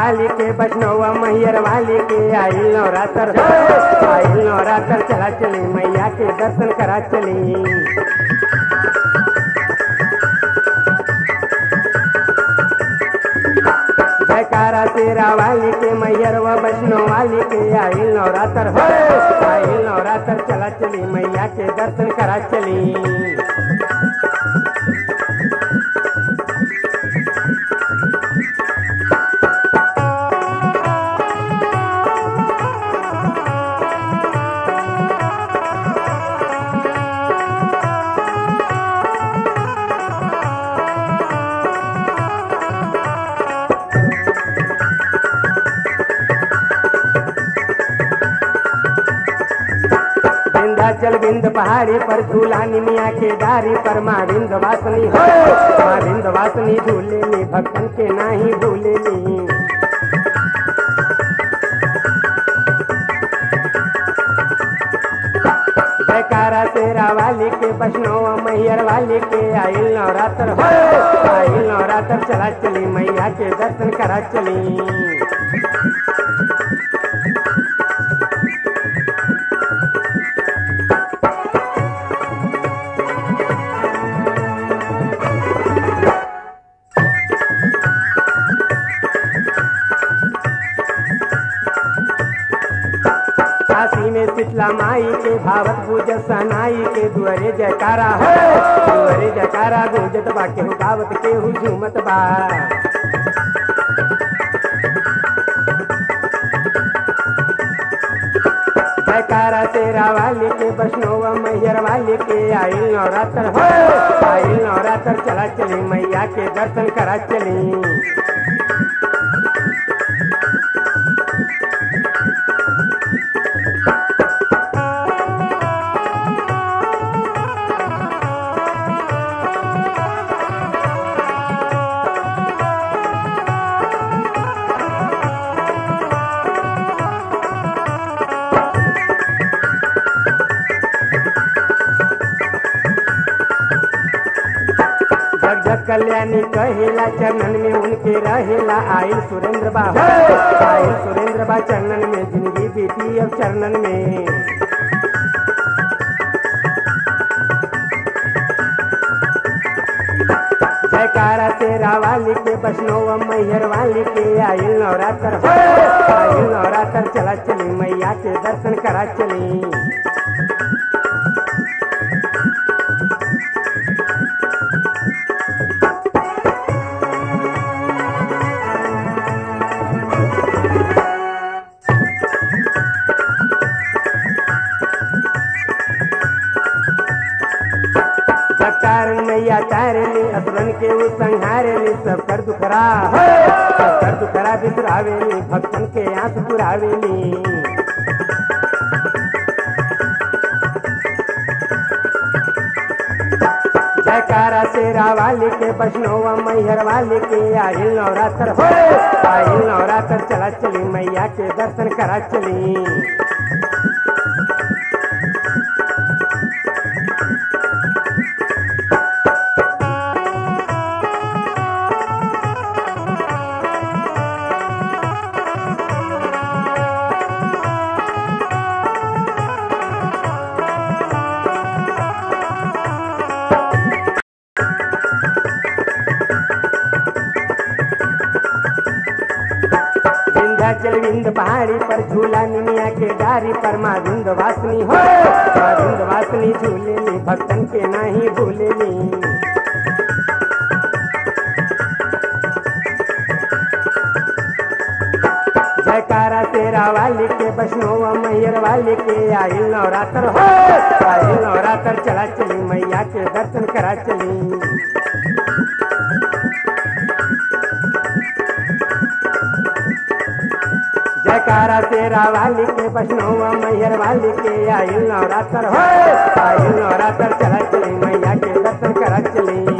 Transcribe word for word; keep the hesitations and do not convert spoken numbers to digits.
वाली के वैष्णव मैहर वाली के आई नवरात्र आई नवरात्र चला चली मैया के दर्शन करा चली। जयकारा शेरा वाली के मैहर व वैष्णव वाली के आई नवरात्र हो आई नवरात्र चला चली मैया के दर्शन करा चली। विंध्याचल विंध पहाड़ी पर झूला निमिया के डारी पर माँ विंध वासनी हो माँ विंध वासनी झूले ली भक्तन के नाही भूले ली। जयकारा शेरा वाली के वैष्णव मैहर वाली के आई नवरात्र हो आई नवरात्र चला चली मैया के दर्शन करा चली। काशी में शीतला माई के भावत पूज सनाई के दुअरे जयकारा हो दुअरे जयकारा गूंजत बा केहू गावत केहू झूमत बा। जयकारा शेरा वाली के वैष्णव मैहर वाली के आई नवरात्र हो आई नवरात्र चला चली मैया के दर्शन करा चली। जग जग कल्याणी कहेला चरणन में उनके रहेला आयल सुरेंद्र बा आयल सुरेंद्र बा चरणन में जिंदगी बीती अब चरणन में। जयकारा शेरा वाली के वैष्णव मैहर वाली के आयल नवरात्र हो आयल नवरात्र चला चली मैया के दर्शन करा चली। तारण मैया तारेली असुरन के उ संहारेली सब कर दुखरा सब कर दुखरा बिसरावेली भक्तन के आंस पुरावेली। जयकारा शेरा वाली के वैष्णव मैहर वाली के आई नवरात्र हो आई नवरात्र चला चली मैया के दर्शन करा चली। विंध्याचल विंध पहाड़ी पर झूला निमिया के डारी पर माँ विंध वासनी हो माँ विंध वासनी झूले ली भक्तन के नाही भूले ली। जयकारा शेरा वाली के वैष्णव मैहर वाली के आई नवरात्र हो आई नवरात्र चला चली मैया के दर्शन करा चली। जयकारा शेरा वाली के वैष्णव मैहर वाली के आई नवरात्र हो आई नवरात्र चला चली मैया के दर्शन करा चली।